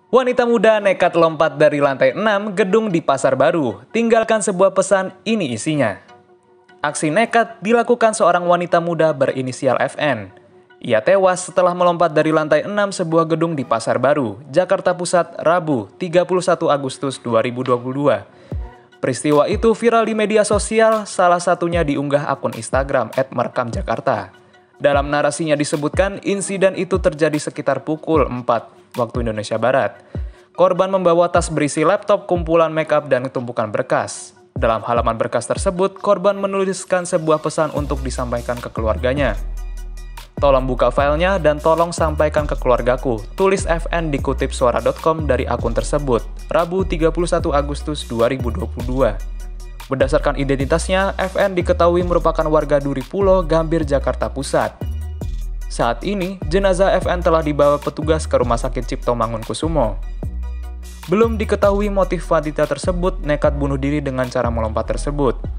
Wanita muda nekat lompat dari lantai 6 gedung di Pasar Baru, tinggalkan sebuah pesan, ini isinya. Aksi nekat dilakukan seorang wanita muda berinisial FN. Ia tewas setelah melompat dari lantai 6 sebuah gedung di Pasar Baru, Jakarta Pusat, Rabu, 31 Agustus 2022. Peristiwa itu viral di media sosial, salah satunya diunggah akun Instagram @merekamjakarta. Dalam narasinya disebutkan, insiden itu terjadi sekitar pukul 4 waktu Indonesia Barat. Korban membawa tas berisi laptop, kumpulan makeup, dan tumpukan berkas. Dalam halaman berkas tersebut, korban menuliskan sebuah pesan untuk disampaikan ke keluarganya. "Tolong buka filenya dan tolong sampaikan ke keluargaku," tulis FN dikutip suara.com dari akun tersebut, Rabu 31 Agustus 2022. Berdasarkan identitasnya, FN diketahui merupakan warga Duri Pulo, Gambir, Jakarta Pusat. Saat ini, jenazah FN telah dibawa petugas ke Rumah Sakit Cipto Mangunkusumo. Belum diketahui motif wanita tersebut nekat bunuh diri dengan cara melompat tersebut.